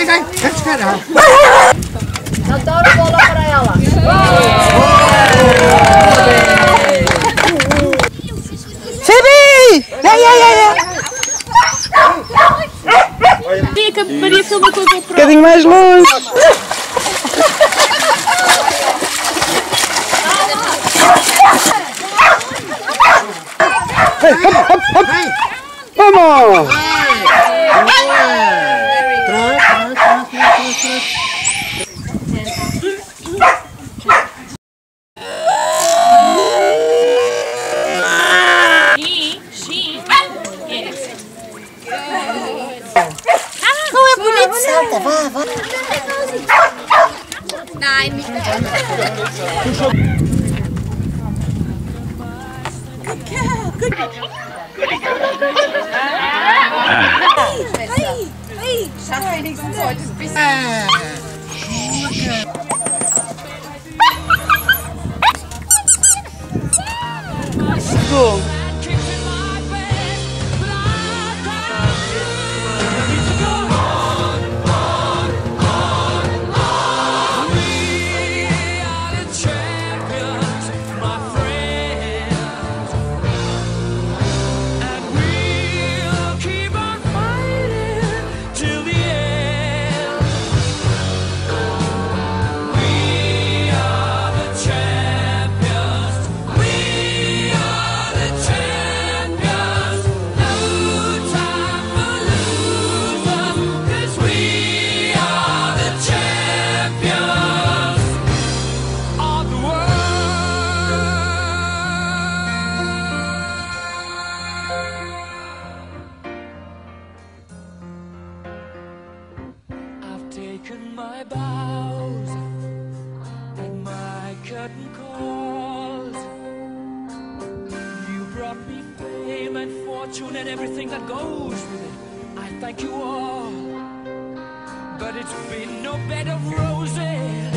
vai descarregar. Adoro bola para ela. Phoebe! Fica, Maria filma com a GoPro. Um bocadinho mais longe. Vamos! Não é bonito, salta, vá. Nein, nicht mehr. Schaff wenigstens heute ein bisschen. Go. Taken my bows and my curtain calls. You brought me fame and fortune and everything that goes with it. I thank you all, but it's been no bed of roses.